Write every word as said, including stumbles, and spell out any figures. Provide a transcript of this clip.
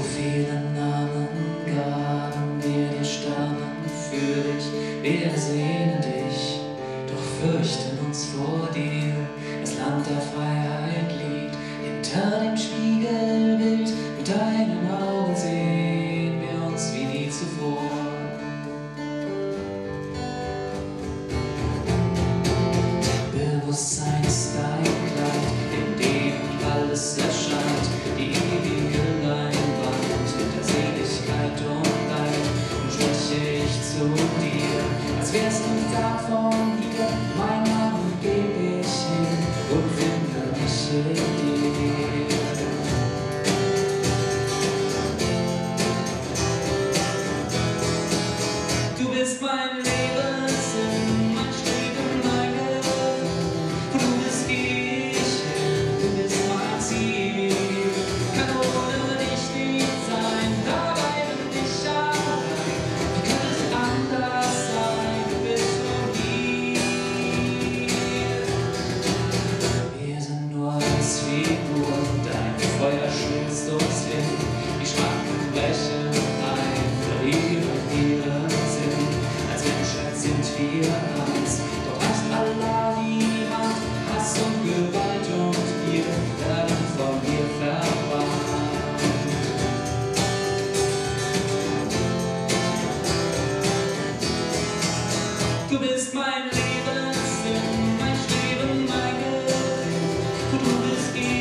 viele Namen gaben wir dir Stammen für dich. Wir sehnen dich, doch fürchten uns vor dir. Das Land der Freiheit liegt hinter dem Spiegelbild. Mit deinen Augen sehen wir uns wie nie zuvor. Bewusstsein ist dein Kleid, in dem alles erscheint. Die ewige Leinwand hinter Seligkeit und Leid. Nun spreche ich zu dir, als wärst du da von hier. Mein Name geb ich hin und finde mich in dir. Du bist mein Lebenssinn, mein Streben, mein Gewinn. Wo du bist, geh ich hin, du bist mein Ziel. Kann ohne dich nicht sein, dabei bin ich allein. Wie könnte es anders sein, du bist nur hier. Wir sind nur als Figuren, dein Feuer schmilzt uns hin. Die Schranken brechen ein, verlieren ihren Sinn. Als Menschheit sind wir eins, doch reicht Allah die Hand. Hass und Gewalt und wir werden von dir verbannt. Du bist mein Lebenssinn, mein Streben, mein Gewinn. Wo du bist, geh